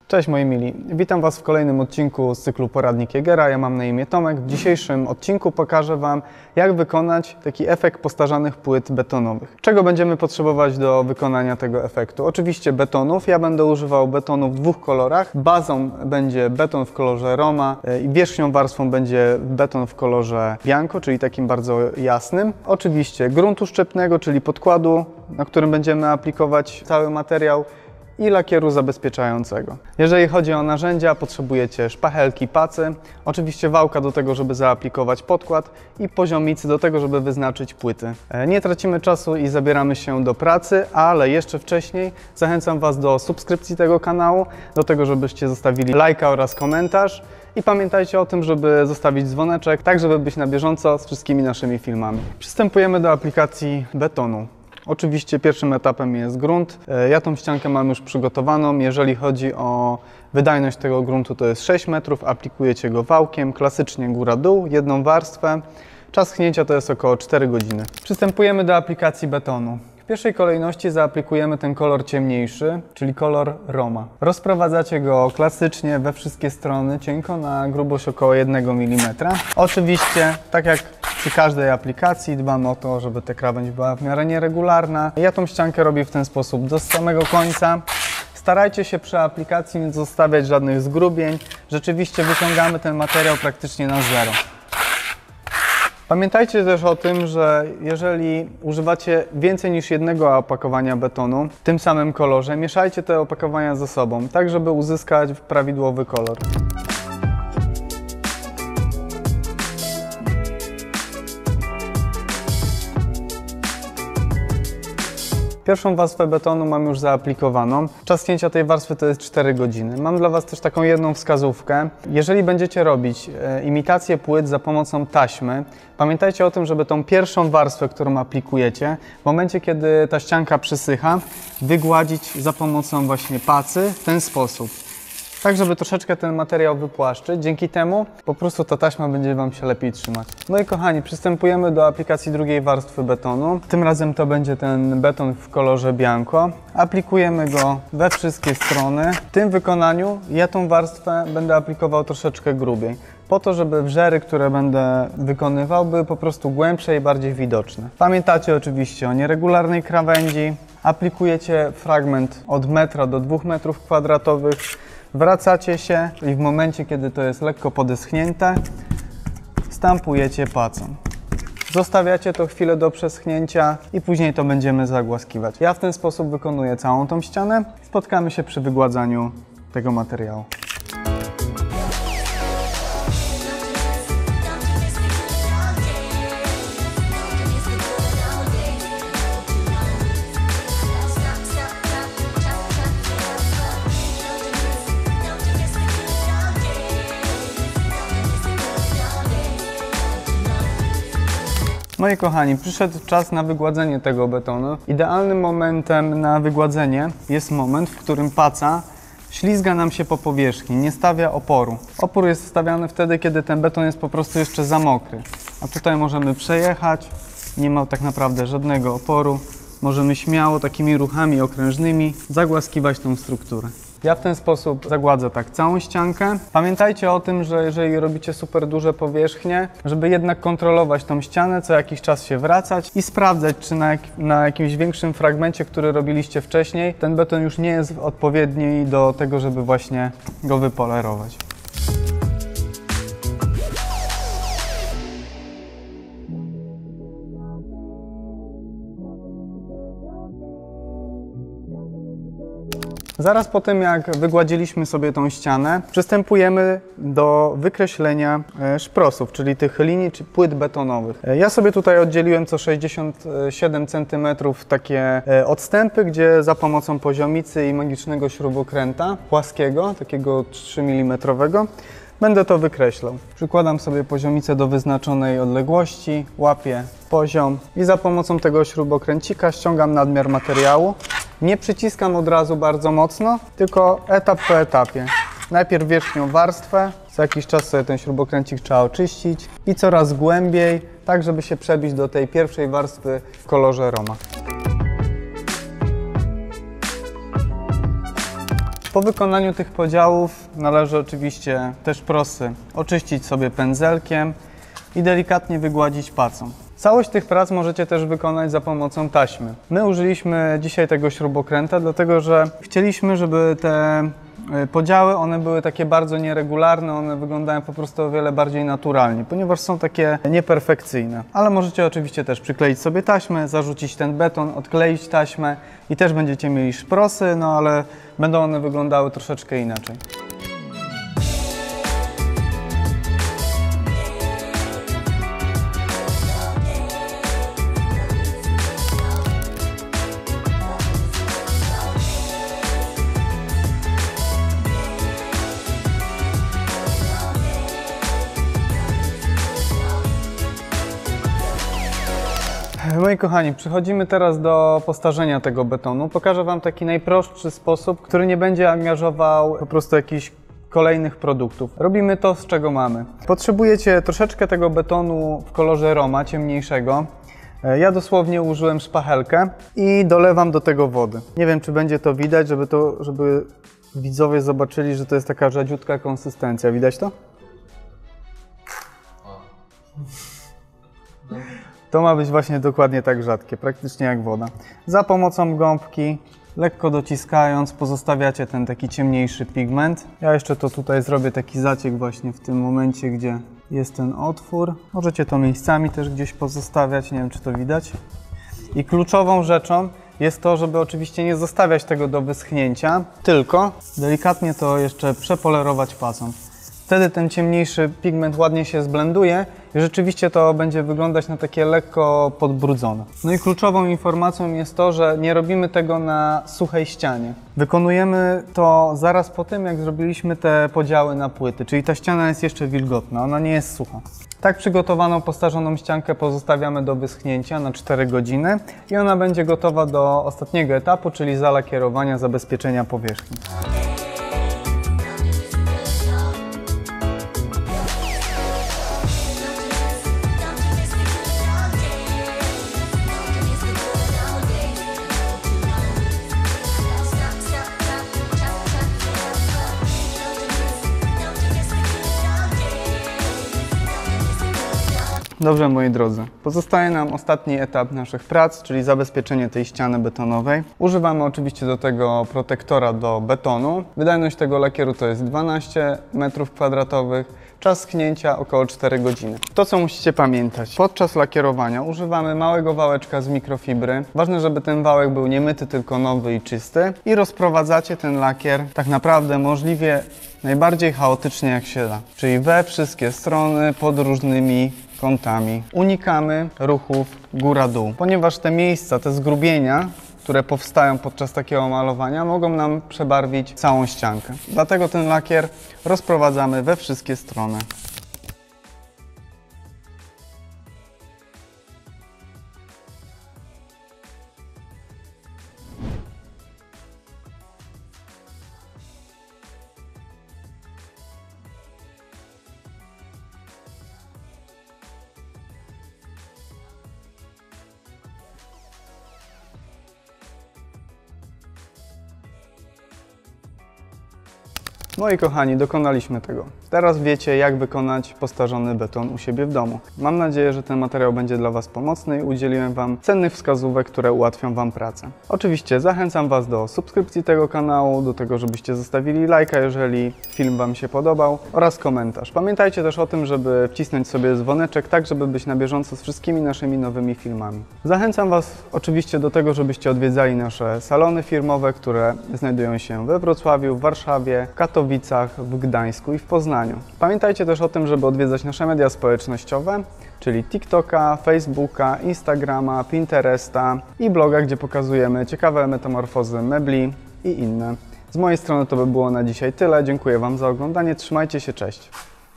Cześć moi mili, witam Was w kolejnym odcinku z cyklu Poradnik Jägera. Ja mam na imię Tomek. W dzisiejszym odcinku pokażę Wam, jak wykonać taki efekt postarzanych płyt betonowych. Czego będziemy potrzebować do wykonania tego efektu? Oczywiście betonów. Ja będę używał betonu w dwóch kolorach. Bazą będzie beton w kolorze Roma i wierzchnią warstwą będzie beton w kolorze bianco, czyli takim bardzo jasnym. Oczywiście gruntu szczepnego, czyli podkładu, na którym będziemy aplikować cały materiał, i lakieru zabezpieczającego. Jeżeli chodzi o narzędzia, potrzebujecie szpachelki, pacy, oczywiście wałka do tego, żeby zaaplikować podkład i poziomicy do tego, żeby wyznaczyć płyty. Nie tracimy czasu i zabieramy się do pracy, ale jeszcze wcześniej zachęcam Was do subskrypcji tego kanału, do tego, żebyście zostawili lajka oraz komentarz i pamiętajcie o tym, żeby zostawić dzwoneczek, tak żeby być na bieżąco z wszystkimi naszymi filmami. Przystępujemy do aplikacji betonu. Oczywiście pierwszym etapem jest grunt. Ja tą ściankę mam już przygotowaną. Jeżeli chodzi o wydajność tego gruntu, to jest 6 metrów. Aplikujecie go wałkiem, klasycznie góra-dół, jedną warstwę. Czas schnięcia to jest około 4 godziny. Przystępujemy do aplikacji betonu. W pierwszej kolejności zaaplikujemy ten kolor ciemniejszy, czyli kolor Roma. Rozprowadzacie go klasycznie we wszystkie strony, cienko, na grubość około 1 mm. Oczywiście, tak jak przy każdej aplikacji, dbam o to, żeby ta krawędź była w miarę nieregularna. Ja tą ściankę robię w ten sposób do samego końca. Starajcie się przy aplikacji nie zostawiać żadnych zgrubień. Rzeczywiście wyciągamy ten materiał praktycznie na zero. Pamiętajcie też o tym, że jeżeli używacie więcej niż jednego opakowania betonu w tym samym kolorze, mieszajcie te opakowania ze sobą, tak żeby uzyskać prawidłowy kolor. Pierwszą warstwę betonu mam już zaaplikowaną. Czas schnięcia tej warstwy to jest 4 godziny. Mam dla Was też taką jedną wskazówkę. Jeżeli będziecie robić imitację płyt za pomocą taśmy, pamiętajcie o tym, żeby tą pierwszą warstwę, którą aplikujecie, w momencie, kiedy ta ścianka przysycha, wygładzić za pomocą właśnie pacy w ten sposób. Tak, żeby troszeczkę ten materiał wypłaszczyć. Dzięki temu po prostu ta taśma będzie Wam się lepiej trzymać. No i kochani, przystępujemy do aplikacji drugiej warstwy betonu. Tym razem to będzie ten beton w kolorze bianco. Aplikujemy go we wszystkie strony. W tym wykonaniu ja tą warstwę będę aplikował troszeczkę grubiej, po to, żeby wrzery, które będę wykonywał, były po prostu głębsze i bardziej widoczne. Pamiętacie oczywiście o nieregularnej krawędzi. Aplikujecie fragment od metra do 2 metrów kwadratowych. Wracacie się i w momencie, kiedy to jest lekko podeschnięte, stampujecie pacą. Zostawiacie to chwilę do przeschnięcia i później to będziemy zagłaskiwać. Ja w ten sposób wykonuję całą tą ścianę. Spotkamy się przy wygładzaniu tego materiału. Moi kochani, przyszedł czas na wygładzenie tego betonu. Idealnym momentem na wygładzenie jest moment, w którym paca ślizga nam się po powierzchni, nie stawia oporu. Opór jest stawiany wtedy, kiedy ten beton jest po prostu jeszcze za mokry. A tutaj możemy przejechać, nie ma tak naprawdę żadnego oporu. Możemy śmiało takimi ruchami okrężnymi zagłaskiwać tą strukturę. Ja w ten sposób zagładzę tak całą ściankę. Pamiętajcie o tym, że jeżeli robicie super duże powierzchnie, żeby jednak kontrolować tą ścianę, co jakiś czas się wracać i sprawdzać, czy na jakimś większym fragmencie, który robiliście wcześniej, ten beton już nie jest odpowiedni do tego, żeby właśnie go wypolerować. Zaraz po tym, jak wygładziliśmy sobie tą ścianę, przystępujemy do wykreślenia szprosów, czyli tych linii czy płyt betonowych. Ja sobie tutaj oddzieliłem co 67 cm takie odstępy, gdzie za pomocą poziomicy i magicznego śrubokręta płaskiego, takiego 3 mm, będę to wykreślał. Przykładam sobie poziomicę do wyznaczonej odległości, łapię poziom i za pomocą tego śrubokręcika ściągam nadmiar materiału. Nie przyciskam od razu bardzo mocno, tylko etap po etapie. Najpierw wierzchnią warstwę, co jakiś czas sobie ten śrubokręcik trzeba oczyścić i coraz głębiej, tak żeby się przebić do tej pierwszej warstwy w kolorze Roma. Po wykonaniu tych podziałów należy oczywiście też prosy oczyścić sobie pędzelkiem i delikatnie wygładzić pacą. Całość tych prac możecie też wykonać za pomocą taśmy. My użyliśmy dzisiaj tego śrubokręta, dlatego że chcieliśmy, żeby te podziały, one były takie bardzo nieregularne, one wyglądają po prostu o wiele bardziej naturalnie, ponieważ są takie nieperfekcyjne. Ale możecie oczywiście też przykleić sobie taśmę, zarzucić ten beton, odkleić taśmę i też będziecie mieli szprosy, no ale będą one wyglądały troszeczkę inaczej. Moi kochani, przechodzimy teraz do postarzenia tego betonu. Pokażę Wam taki najprostszy sposób, który nie będzie angażował po prostu jakichś kolejnych produktów. Robimy to, z czego mamy. Potrzebujecie troszeczkę tego betonu w kolorze roma, ciemniejszego. Ja dosłownie użyłem szpachelkę i dolewam do tego wody. Nie wiem, czy będzie to widać, żeby widzowie zobaczyli, że to jest taka rzadziutka konsystencja. Widać to? To ma być właśnie dokładnie tak rzadkie, praktycznie jak woda. Za pomocą gąbki, lekko dociskając, pozostawiacie ten taki ciemniejszy pigment. Ja jeszcze to tutaj zrobię taki zaciek właśnie w tym momencie, gdzie jest ten otwór. Możecie to miejscami też gdzieś pozostawiać, nie wiem, czy to widać. I kluczową rzeczą jest to, żeby oczywiście nie zostawiać tego do wyschnięcia, tylko delikatnie to jeszcze przepolerować pacą. Wtedy ten ciemniejszy pigment ładnie się zblenduje i rzeczywiście to będzie wyglądać na takie lekko podbrudzone. No i kluczową informacją jest to, że nie robimy tego na suchej ścianie. Wykonujemy to zaraz po tym, jak zrobiliśmy te podziały na płyty, czyli ta ściana jest jeszcze wilgotna, ona nie jest sucha. Tak przygotowaną, postarzoną ściankę pozostawiamy do wyschnięcia na 4 godziny i ona będzie gotowa do ostatniego etapu, czyli zalakierowania, zabezpieczenia powierzchni. Dobrze, moi drodzy, pozostaje nam ostatni etap naszych prac, czyli zabezpieczenie tej ściany betonowej. Używamy oczywiście do tego protektora do betonu. Wydajność tego lakieru to jest 12 m2, czas schnięcia około 4 godziny. To, co musicie pamiętać, podczas lakierowania używamy małego wałeczka z mikrofibry. Ważne, żeby ten wałek był nie myty, tylko nowy i czysty. I rozprowadzacie ten lakier tak naprawdę możliwie najbardziej chaotycznie jak się da, czyli we wszystkie strony pod różnymi kątami. Unikamy ruchów góra-dół, ponieważ te miejsca, te zgrubienia, które powstają podczas takiego malowania, mogą nam przebarwić całą ściankę. Dlatego ten lakier rozprowadzamy we wszystkie strony. Moi kochani, dokonaliśmy tego. Teraz wiecie, jak wykonać postarzony beton u siebie w domu. Mam nadzieję, że ten materiał będzie dla Was pomocny i udzieliłem Wam cennych wskazówek, które ułatwią Wam pracę. Oczywiście zachęcam Was do subskrypcji tego kanału, do tego, żebyście zostawili lajka, jeżeli film Wam się podobał, oraz komentarz. Pamiętajcie też o tym, żeby wcisnąć sobie dzwoneczek, tak żeby być na bieżąco z wszystkimi naszymi nowymi filmami. Zachęcam Was oczywiście do tego, żebyście odwiedzali nasze salony firmowe, które znajdują się we Wrocławiu, w Warszawie, w Katowicach, w Gdańsku i w Poznaniu. Pamiętajcie też o tym, żeby odwiedzać nasze media społecznościowe, czyli TikToka, Facebooka, Instagrama, Pinteresta i bloga, gdzie pokazujemy ciekawe metamorfozy mebli i inne. Z mojej strony to by było na dzisiaj tyle. Dziękuję Wam za oglądanie. Trzymajcie się, cześć!